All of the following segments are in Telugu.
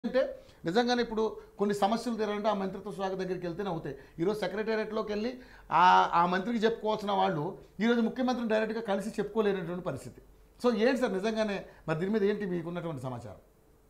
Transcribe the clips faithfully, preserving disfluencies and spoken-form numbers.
అంటే నిజంగానే ఇప్పుడు కొన్ని సమస్యలు తీరాలంటే ఆ మంత్రిత్వ శాఖ దగ్గరికి వెళ్తేనే అవుతాయి. ఈరోజు సెక్రటేరియట్లోకి వెళ్ళి ఆ ఆ మంత్రికి చెప్పుకోవాల్సిన వాళ్ళు ఈరోజు ముఖ్యమంత్రిని డైరెక్ట్గా కలిసి చెప్పుకోలేనటువంటి పరిస్థితి. సో ఏంటి సార్ నిజంగానే మరి దీని మీద ఏంటి మీకున్నటువంటి సమాచారం?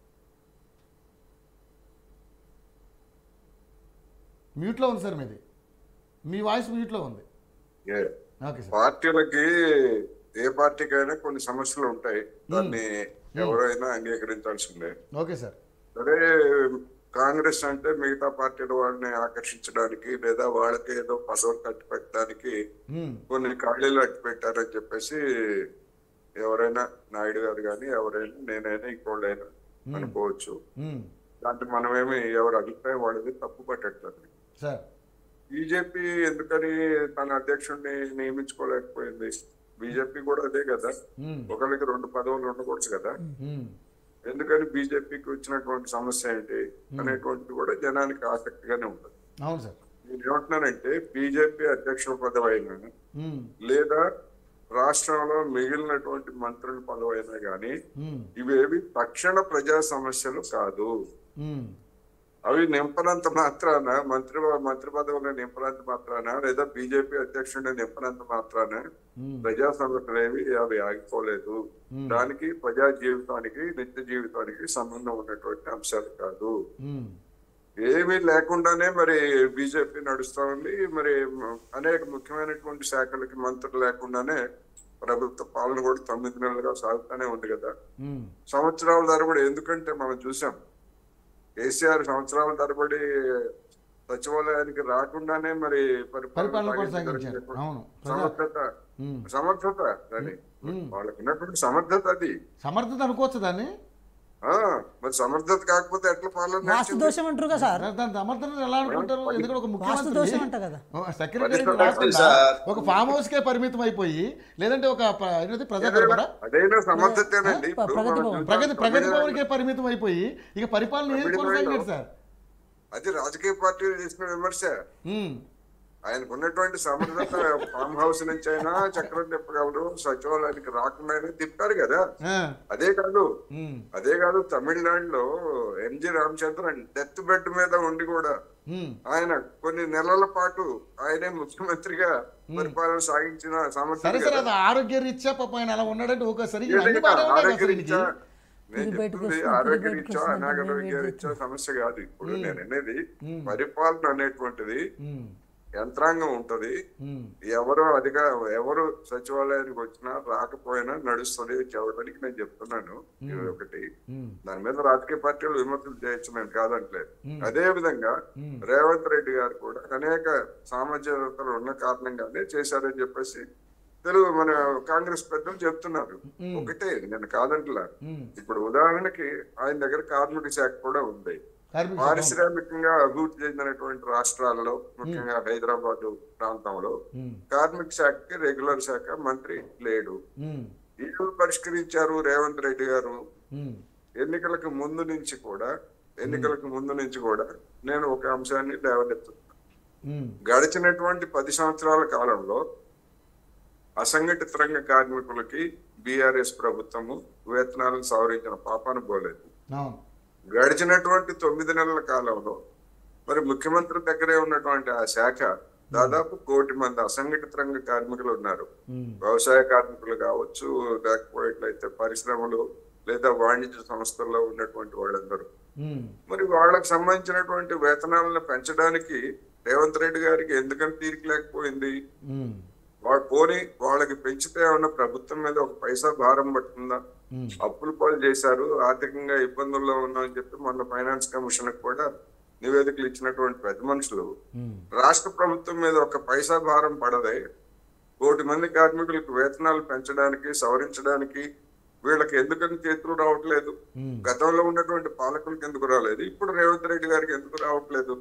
మ్యూట్లో ఉంది సార్ మీది, మీ వాయిస్ మ్యూట్లో ఉంది. Okay sir. పార్టీలకి ఏ పార్టీకైనా కొన్ని సమస్యలు ఉంటాయి, దాన్ని ఎవరైనా అంగీకరించాల్సిందే. Okay sir. సరే, కాంగ్రెస్ అంటే మిగతా పార్టీల వాళ్ళని ఆకర్షించడానికి లేదా వాళ్ళకి ఏదో పదవులు కట్టి పెట్టడానికి కొన్ని ఖాళీలు అట్టి పెట్టారని చెప్పేసి ఎవరైనా నాయుడు గారు కానీ ఎవరైనా నేనైనా ఇంకోళ్ళైనా అనుకోవచ్చు. దాంట్లో మనమేమి ఎవరి అభిప్రాయం వాళ్ళది తప్పు పట్టట్లేదు. బీజేపీ ఎందుకని తన అధ్యక్షుడిని నియమించుకోలేకపోయింది? బీజేపీ కూడా అదే కదా, ఒకరికి రెండు పదవులు ఉండకూడదు కదా. ఎందుకని బీజేపీకి వచ్చినటువంటి సమస్య ఏంటి అనేటువంటిది కూడా జనానికి ఆసక్తిగానే ఉంటుంది. నేను ఏమంటున్నానంటే, బీజేపీ అధ్యక్షుల పదవి అయినా లేదా రాష్ట్రంలో మిగిలినటువంటి మంత్రుల పదవి అయినా కానీ ఇవేవి తక్షణ ప్రజా సమస్యలు కాదు. అవి నింపనంత మాత్రాన మంత్రి మంత్రి పదవులను నింపనంత మాత్రాన లేదా బీజేపీ అధ్యక్షుడిని నింపనంత మాత్రాన ప్రజా సమస్యలు ఏవి అవి ఆగిపోలేదు. దానికి ప్రజా జీవితానికి నిత్య జీవితానికి సంబంధం ఉన్నటువంటి అంశాలు కాదు. ఏమీ లేకుండానే మరి బీజేపీ నడుస్తా ఉంది. మరి అనేక ముఖ్యమైనటువంటి శాఖలకి మంత్రులు లేకుండానే ప్రభుత్వ పాలన కూడా తొమ్మిది నెలలుగా సాగుతానే ఉంది కదా. సంవత్సరాల తరబడి, ఎందుకంటే మనం చూసాం కేసీఆర్ సంవత్సరాల తరబడి సచివాలయానికి రాకుండానే మరి సమర్థత సమర్థత అని వాళ్ళకి ఉన్నటువంటి సమర్థత, అది సమర్థత అనుకోవచ్చు దాన్ని. మరి సమర్థత కాకపోతే ఎట్లా పాలన? ఒక ఫామ్ హౌస్ కే పరిమితం అయిపోయి, లేదంటే ఒక అదైనా సమర్థతేనండి. ప్రగతి ప్రగతి భవన్కే పరిమితం అయిపోయి ఇక పరిపాలన ఏది కొనసాగలేదు సార్. అది రాజకీయ పార్టీలు చేసిన విమర్శ. ఆయనకు ఉన్నటువంటి సమర్థత ఫామ్ హౌస్ నుంచి అయినా చక్రం తిప్పగలరు, సచివాలయానికి రాకుండా తిప్పారు కదా. అదే కాదు అదే కాదు తమిళనాడులో ఎంజి రామచంద్రన్ డెత్ బెడ్ మీద ఉండి కూడా ఆయన కొన్ని నెలల పాటు ఆయనే ముఖ్యమంత్రిగా పరిపాలన సాగించిన సమర్థత. ఆరోగ్య రీత్యా పాప ఆయన అలా ఉన్నాడంటే ఒకసారి ఆరోగ్య రీత్యా నేను చెప్తుంది ఆరోగ్య రీత్యా అనారోగ్య రీత్యా సమస్య కాదు. ఇప్పుడు నేను అనేది పరిపాలన అనేటువంటిది యంత్రాంగం ఉంటది. ఎవరు అధిక ఎవరు సచివాలయానికి వచ్చినా రాకపోయినా నడుస్తుంది చెప్పడానికి నేను చెప్తున్నాను. ఇది ఒకటి. దాని మీద రాజకీయ పార్టీలు విమర్శలు చేయొచ్చు, నేను కాదంటలేదు. అదే విధంగా రేవంత్ రెడ్డి గారు కూడా అనేక సామాజికతలు ఉన్న కారణంగానే చేశారని చెప్పేసి తెలుగు మన కాంగ్రెస్ పెద్దలు చెప్తున్నారు. ఒకటే, నేను కాదంటలా. ఇప్పుడు ఉదాహరణకి ఆయన దగ్గర కార్మిక శాఖ కూడా ఉంది. పారిశ్రామికంగా అభివృద్ధి చెందినటువంటి రాష్ట్రాల్లో, ముఖ్యంగా హైదరాబాద్ ప్రాంతంలో కార్మిక శాఖకి రెగ్యులర్ శాఖ మంత్రి లేడు. ఇల్లు పరిష్కరించారు రేవంత్ రెడ్డి గారు. ఎన్నికలకు ముందు నుంచి కూడా ఎన్నికలకు ముందు నుంచి కూడా నేను ఒక అంశాన్ని లేవనెత్తుతున్నాను. గడిచినటువంటి పది సంవత్సరాల కాలంలో అసంఘటిత రంగ కార్మికులకి బీఆర్ఎస్ ప్రభుత్వము వేతనాలను సవరించిన పాపాన పోలేదు. గడిచినటువంటి తొమ్మిది నెలల కాలంలో మరి ముఖ్యమంత్రి దగ్గరే ఉన్నటువంటి ఆ శాఖ దాదాపు కోటి మంది అసంఘటిత రంగ కార్మికులు ఉన్నారు. వ్యవసాయ కార్మికులు కావచ్చు, లేకపోయిట్లయితే పరిశ్రమలు లేదా వాణిజ్య సంస్థల్లో ఉన్నటువంటి వాళ్ళందరూ. మరి వాళ్ళకి సంబంధించినటువంటి వేతనాలను పెంచడానికి రేవంత్ రెడ్డి గారికి ఎందుకని తీరిక లేకపోయింది? వాళ్ళు పోనీ వాళ్ళకి పెంచితే ఏమన్నా ప్రభుత్వం మీద ఒక పైసా భారం పడుతుందా? అప్పులు పాలు చేశారు, ఆర్థికంగా ఇబ్బందుల్లో ఉన్నామని చెప్పి మొన్న ఫైనాన్స్ కమిషన్ కూడా నివేదికలు ఇచ్చినటువంటి పెద్ద మనుషులు రాష్ట్ర ప్రభుత్వం మీద ఒక పైసా భారం పడదే. కోటి మంది కార్మికులకు వేతనాలు పెంచడానికి సవరించడానికి వీళ్ళకి ఎందుకని చేతులు రావట్లేదు? గతంలో ఉన్నటువంటి పాలకులకు ఎందుకు రాలేదు? ఇప్పుడు రేవంత్ రెడ్డి గారికి ఎందుకు రావట్లేదు?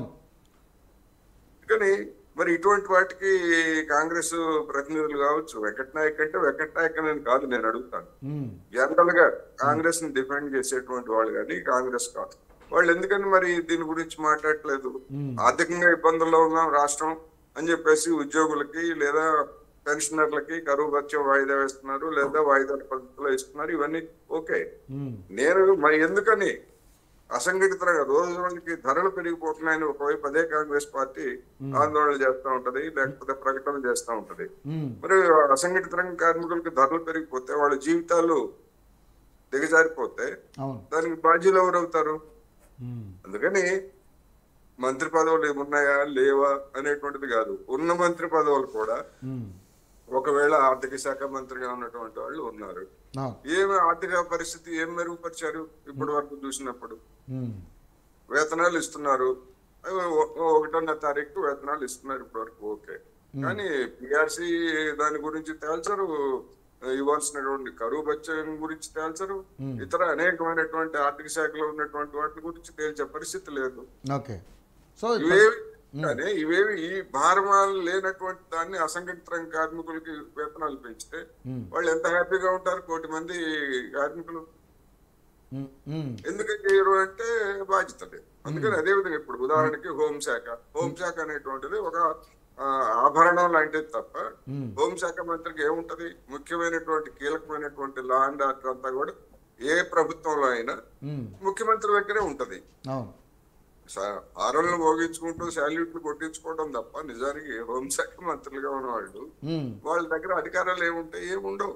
కానీ మరి ఇటువంటి వాటికి కాంగ్రెస్ ప్రతినిధులు కావచ్చు, వెంకట నాయక్ అంటే వెంకట నాయక్ అని కాదు నేను అడుగుతాను. జనరల్ గా కాంగ్రెస్ ని డిఫెండ్ చేసేటువంటి వాళ్ళు కానీ కాంగ్రెస్ కాదు, వాళ్ళు ఎందుకని మరి దీని గురించి మాట్లాడట్లేదు? ఆర్థికంగా ఇబ్బందుల్లో ఉన్నాం రాష్ట్రం అని చెప్పేసి ఉద్యోగులకి లేదా పెన్షనర్లకి కరువు భత్యం వాయిదా వేస్తున్నారు, లేదా వాయిదాల పద్ధతిలో ఇస్తున్నారు. ఇవన్నీ ఓకే. నేను మరి ఎందుకని అసంఘటిత రంగం రోజు రోజుకి ధరలు పెరిగిపోతున్నాయని ఒకవైపు అదే కాంగ్రెస్ పార్టీ ఆందోళన చేస్తూ ఉంటది, లేకపోతే ప్రకటనలు చేస్తూ ఉంటది. మరి అసంఘటిత రంగ కార్మికులకి ధరలు పెరిగిపోతే వాళ్ళ జీవితాలు దిగజారిపోతే దానికి బాధ్యులు ఎవరవుతారు? అందుకని మంత్రి పదవులు ఏమున్నాయా లేవా అనేటువంటిది కాదు, ఉన్న మంత్రి పదవులు కూడా ఒకవేళ ఆర్థిక శాఖ మంత్రిగా ఉన్నటువంటి వాళ్ళు ఉన్నారు. ఏమి ఆర్థిక పరిస్థితి ఏం మెరుగుపరిచారు ఇప్పటి వరకు చూసినప్పుడు? వేతనాలు ఇస్తున్నారు, ఒకటోన్నర తారీఖు వేతనాలు ఇస్తున్నారు ఇప్పటి వరకు, ఓకే. కానీ పిఆర్సీ దాని గురించి తేల్చరు, ఇవ్వాల్సినటువంటి కరువు బచ్చం గురించి తేల్చరు, ఇతర అనేకమైనటువంటి ఆర్థిక శాఖలో ఉన్నటువంటి వాటి గురించి తేల్చే పరిస్థితి లేదు. ఇవేవి కానీ ఇవేవి ఈ భారమాలు లేనటువంటి దాన్ని అసంఘటిత రంగ కార్మికులకి వేతనాలు పెంచితే వాళ్ళు ఎంత హ్యాపీగా ఉంటారు? కోటి మంది కార్మికులు ఎందుకు చేయరు అంటే బాధ్యతలే. అందుకని అదే విధంగా ఇప్పుడు ఉదాహరణకి హోంశాఖ హోంశాఖ అనేటువంటిది ఒక ఆభరణం లాంటిది తప్ప హోంశాఖ మంత్రికి ఏముంటది? ముఖ్యమైనటువంటి కీలకమైనటువంటి లా అండ్ ఆర్డర్ అంతా కూడా ఏ ప్రభుత్వంలో అయినా ముఖ్యమంత్రి దగ్గరే ఉంటది. ఆరోళ్ళు మోగించుకుంటూ శాల్యూట్లు కొట్టించుకోవడం తప్ప నిజానికి హోంశాఖ మంత్రులుగా ఉన్న వాళ్ళు వాళ్ళ దగ్గర అధికారాలు ఏముంటాయి? ఏముండవు.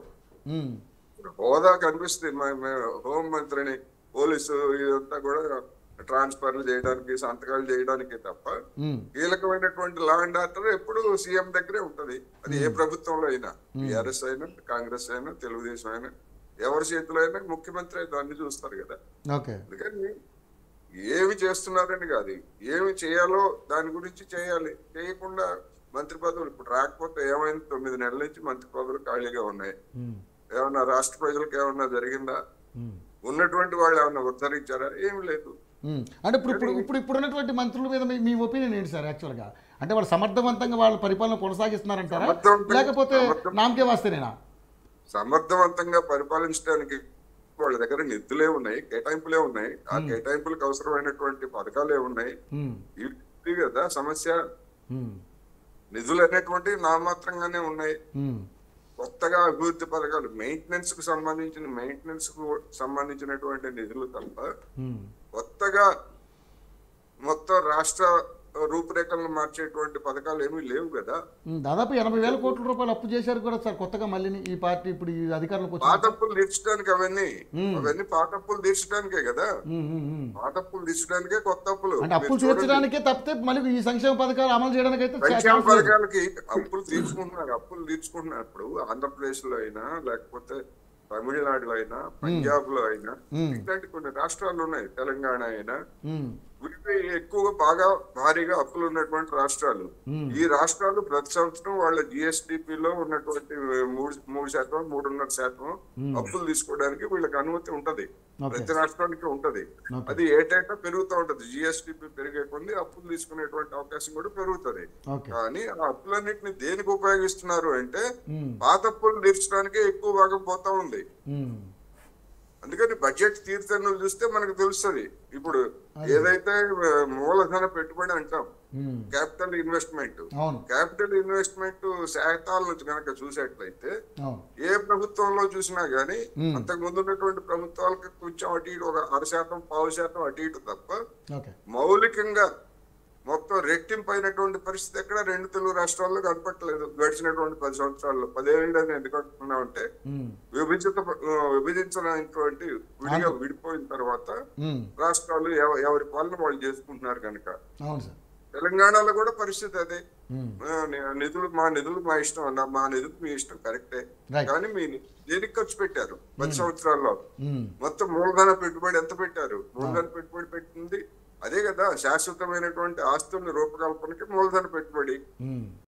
హోదా కనిపిస్తుంది హోం మంత్రిని, పోలీసు ఇదంతా కూడా ట్రాన్స్ఫర్లు చేయడానికి, సంతకాలు చేయడానికి తప్ప కీలకమైనటువంటి లా అండ్ ఆర్డర్ ఎప్పుడు సీఎం దగ్గరే ఉంటది. అది ఏ ప్రభుత్వంలో అయినా, టీఆర్ఎస్ అయినా, కాంగ్రెస్ అయినా, తెలుగుదేశం అయినా, ఎవరి చేతిలో అయినా ముఖ్యమంత్రి దాన్ని చూస్తారు కదా. అందుకని ఏమి చేస్తున్నారని కాదు, ఏమి చేయాలో దాని గురించి చేయాలి. చేయకుండా మంత్రి పదవులు ఇప్పుడు రాకపోతే ఏమైంది? తొమ్మిది నెలల నుంచి మంత్రి పదవులు ఖాళీగా ఉన్నాయి. ఏమన్నా రాష్ట్ర ప్రజలకు ఏమన్నా జరిగిందా? ఉన్నటువంటి వాళ్ళు ఏమన్నా ఉద్ధరించారా? ఏమి లేదు. అంటే ఇప్పుడు ఇప్పుడు ఇప్పుడు ఇప్పుడున్నటువంటి మంత్రుల మీద మీ ఒపీనియన్ ఏంటి సార్? యాక్చువల్గా అంటే వాళ్ళు సమర్థవంతంగా వాళ్ళ పరిపాలన కొనసాగిస్తున్నారంటారా, లేకపోతే నామకే వాస్తేనేనా? సమర్థవంతంగా పరిపాలించడానికి వాళ్ళ దగ్గర నిధులే ఉన్నాయి, కేటాయింపులే ఉన్నాయి. ఆ కేటాయింపులకు అవసరమైనటువంటి పథకాలే ఉన్నాయి. ఇది కదా సమస్య. నిధులు అనేటువంటి నామాత్రంగానే ఉన్నాయి. కొత్తగా అభివృద్ధి పథకాలు, మెయింటెనెన్స్ కు సంబంధించిన మెయింటెనెన్స్ కు సంబంధించినటువంటి నిధులు తప్ప కొత్తగా మొత్తం రాష్ట్ర రూపురేఖలను మార్చేటువంటి పథకాలు ఏమీ లేవు కదా. దాదాపు ఎనభై వేల కోట్ల రూపాయలు అప్పు చేశారు కూడా సార్ కొత్తగా మళ్ళీ ఈ పార్టీ ఇప్పుడు ఈ అధికారంలోకి వచ్చి. పాతప్పులు తీర్చడానికి అవన్నీ అవన్నీ పాతప్పులు తీర్చడానికే కదా. పాతప్పులు తీర్చడానికే కొత్త అప్పులు. అంటే అప్పులు తీర్చడానికే తప్పితే మళ్ళీ ఈ సంక్షేమ పథకాలు అమలు చేయడానికి అయితే సంక్షేమ పథకాలకి అప్పులు తీర్చుకుంటున్నారు. అప్పులు తీర్చుకుంటున్నారు ఇప్పుడు ఆంధ్రప్రదేశ్ లో అయినా, లేకపోతే తమిళనాడులో అయినా, పంజాబ్ లో అయినా, ఇట్లాంటి కొన్ని రాష్ట్రాలు ఉన్నాయి, తెలంగాణ అయినా, వీటిపై ఎక్కువగా బాగా భారీగా అప్పులు ఉన్నటువంటి రాష్ట్రాలు. ఈ రాష్ట్రాలు ప్రతి సంవత్సరం వాళ్ళ జిఎస్డిపిలో ఉన్నటువంటి మూడు మూడు శాతం మూడున్నర శాతం అప్పులు తీసుకోవడానికి వీళ్ళకి అనుమతి ఉంటది. ప్రతి రాష్ట్రానికి ఉంటది. అది ఏటేటా పెరుగుతూ ఉంటది. జిఎస్డిపి పెరిగే కొద్ది అప్పులు తీసుకునేటువంటి అవకాశం కూడా పెరుగుతుంది. కానీ ఆ అప్పులన్నింటినీ దేనికి ఉపయోగిస్తున్నారు అంటే పాత అప్పులు తీర్చడానికే ఎక్కువ భాగం పోతా ఉంది. అందుకని బడ్జెట్ తీర్థనులు చూస్తే మనకు తెలుస్తుంది. ఇప్పుడు ఏదైతే మూలధన పెట్టుబడి అంటాం, క్యాపిటల్ ఇన్వెస్ట్మెంట్, క్యాపిటల్ ఇన్వెస్ట్మెంట్ శాతాలను కనుక చూసేట్లయితే ఏ ప్రభుత్వంలో చూసినా గానీ అంతకు ముందు ఉన్నటువంటి ప్రభుత్వాలకు కొంచెం అటు ఇటు ఒక అర శాతం పావు శాతం అటు ఇటు తప్ప మౌలికంగా మొత్తం రెట్టింపు అయినటువంటి పరిస్థితి ఎక్కడ రెండు తెలుగు రాష్ట్రాల్లో కనపట్టలేదు. గడిచినటువంటి పది సంవత్సరాల్లో పదేళ్ళు అని ఎందుకు అంటున్నామంటే విభజిత విభజించినటువంటి విడిగా విడిపోయిన తర్వాత రాష్ట్రాలు ఎవరి పాలన వాళ్ళు చేసుకుంటున్నారు కనుక. తెలంగాణలో కూడా పరిస్థితి అదే. నిధులు మా నిధులు మా ఇష్టం అన్న, మా నిధులు మీ ఇష్టం కరెక్టే, కానీ మీ దేనికి ఖర్చు పెట్టారు పది సంవత్సరాల్లో? మొత్తం మూలధన పెట్టుబడి ఎంత పెట్టారు? మూలధన పెట్టుబడి పెట్టింది అదే కదా, శాశ్వతమైనటువంటి ఆస్తుల రూపకల్పనకి మూలధన పెట్టుబడి.